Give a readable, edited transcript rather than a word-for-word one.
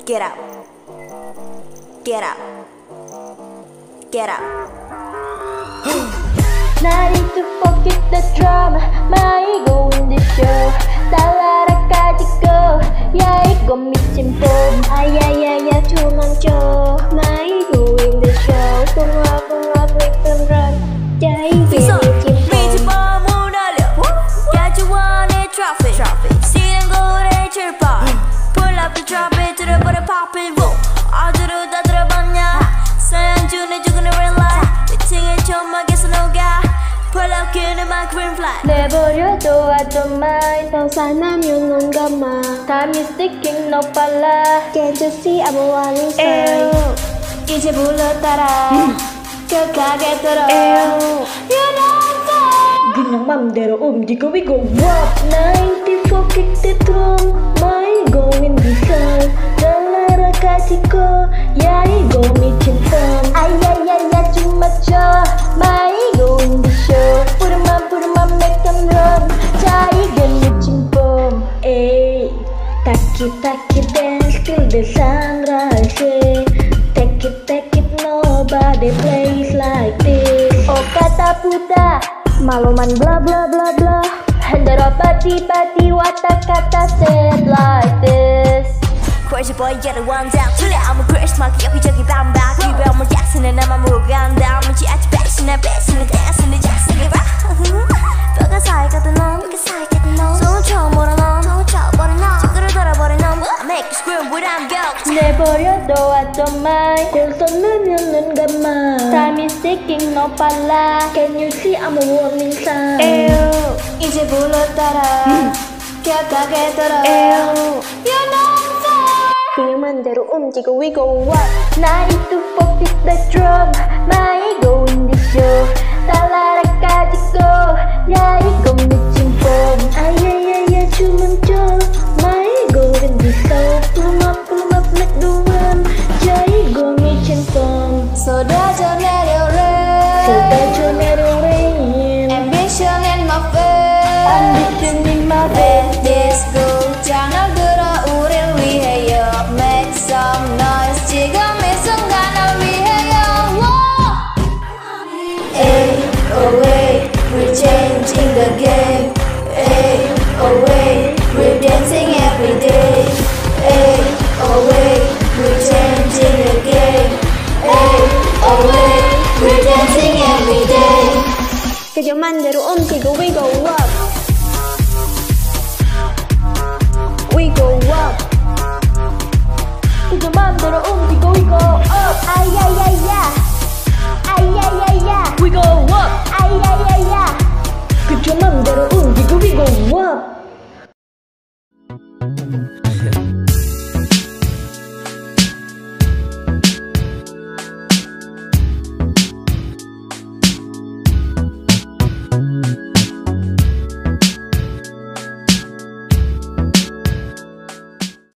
Get up. Get up. Get up. Not need to forget the drama. My go in the show. 달라라 가지고 야 이거 미친 봄. 아야야야 도망쳐. My go in the show. 붕어 break run. 야 이게 미친 봄. 미친 봄을 날려. 야주와 내 traffic. 시는 거래 출발. Pull up the traffic 들어버려 pop it boom. 어디로 다 들어봤냐. 사연준의 죽은 red light. 미팅의 조막에서 녹아. Pull up 그는 my green flag. 내버려둬 I don't mind. 더 사나면 넌 가마. Time is ticking 너 빨라. Can't you see I'm a warning sign. 이제 불러 따라. 격하게 들어. You know I'm fine. 그냥 맘대로 움직여 we go up. 94 kick the drum. My go in the sun. 달라라 가지고 야 이거 미친 썸. 아야야야 좀 맞춰. My go in the show. Put 'em up make them run. 자 이게 미친 봄. 에이 taki dance till the sunrise. Take it nobody plays like this. Oh kata puta maluman bla bla bla bla. Hendara pati watak kata said like this. Crazy boy get it one down. 틀려 아무 crash 막 여기저기 반박. 기별물 잭슨은 나만 모간다. 미치 아주 배신해 댄스는 잭슨이 봐. 뼈가 사이가든 넌 손을 쳐버려 넌 찌그러 돌아버려 넌 I make you scream when I'm guilty. 내버려둬 I don't mind. 골선 넣으면 눈 감아. Time is ticking 너 빨라. Can you see I'm a warning sign. 에휴 이제 불러 따라. 격하게 들어. You know I'm fine. 그냥 맘대로 움직여 we go up. 92 beat the drum. My go in the show. 달라라 가지고 야 이거 미친 봄. 아야야야 춤은 춰. My go in the show. Pull 'em up make the run. 야 이거 미친 봄. 쏟아져 내려 rain. Ambition in my face. Ambition in my face. Let's go. 장을 들어 우릴 위해요. Make some noise. 지금 이 순간을 위해요. Ay, oh wait, we're changing the game. Ay, oh wait, we're dancing every day. Ay, oh wait, we're changing the game. Ay, oh wait, we're dancing every day. 그저 맘대로 움직여 we go up. We go up. 그저 맘대로 움직여 we go up. 아야야야.